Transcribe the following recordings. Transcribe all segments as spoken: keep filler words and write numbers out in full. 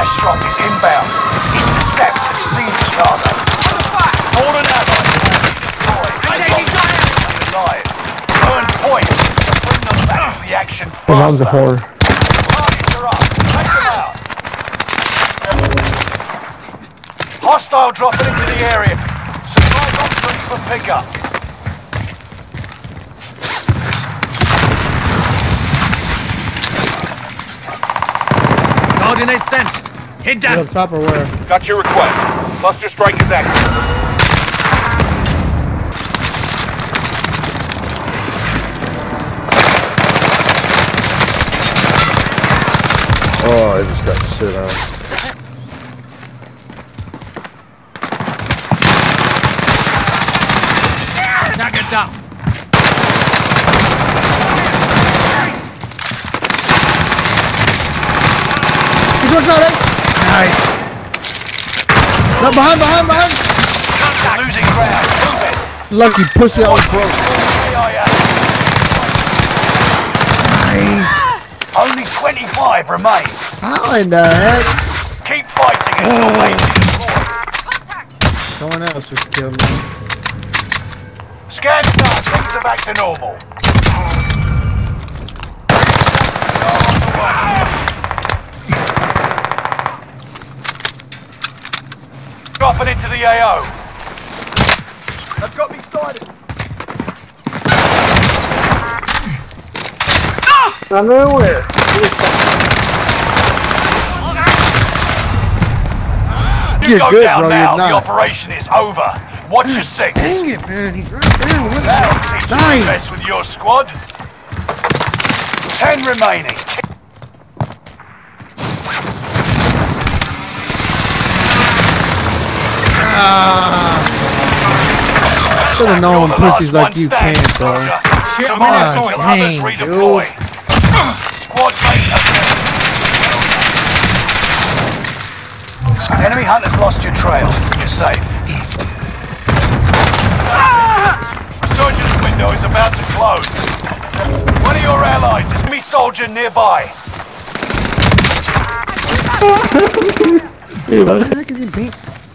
airstrike is inbound. Intercept and seize the cargo. Fallen allies alive. Earn points to bring them back to the action faster. That was a horror. Targets are up. Take them out. Hostile dropping into the area. Supplies on route for pickup. Coordinates sent. Hit down. Up top or where? Got your request. Cluster strike is active. Oh, I just got shit on. Knock it down. He's one shot, eh? Nice. No, behind, behind, behind. Losing ground. Move it. Lucky pussy, I was broke. Nice. Only twenty-five remain. How in the heck? Keep fighting until Oh. they deploy. Someone else just killed me. Scan start. Things are back to normal. Dropping into the A O. They've got me started. I'm nowhere. You You're go good, down bro, now. you're The not. operation is over. Watch your six. Dang it, man. He's right there. What? That'll teach you Nine. to mess with your squad. Ten remaining. Ah. Should have known You're the pussies last like one you standing, can't, bro. soldier. Shit, Two I'm on minutes that until side. others Dang, redeploy. Squad mate assessed. Enemy hunters lost your trail. You're safe. Resurgence window is about to close. One of your allies is me soldier nearby. Hey, what the heck is he being?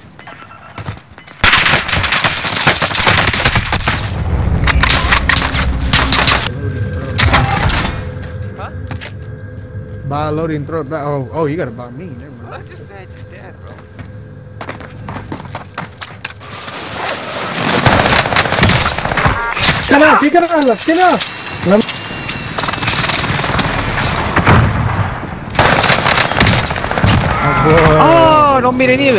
Buy a loading and throw it back. Oh, oh, you gotta buy me. Never mind. I just said you're dead, bro. Tira, tira, tira. Oh, non mi nieve.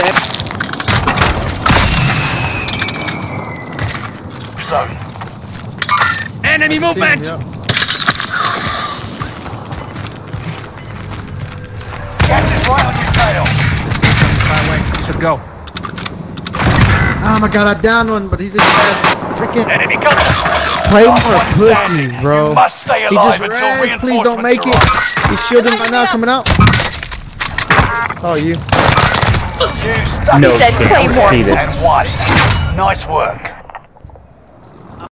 So, Enemy movement. Yep. gas is right on your tail. Highway. You should go. Oh my god, I downed one, but he's just freaking Enemy contact. play Last more one standing. pussies, bro. You must stay He alive just until res, reinforcements please don't make it. arrive. He's shielding right now, coming out. Oh, you. You stuck No, it can't down see this. and won. Nice work.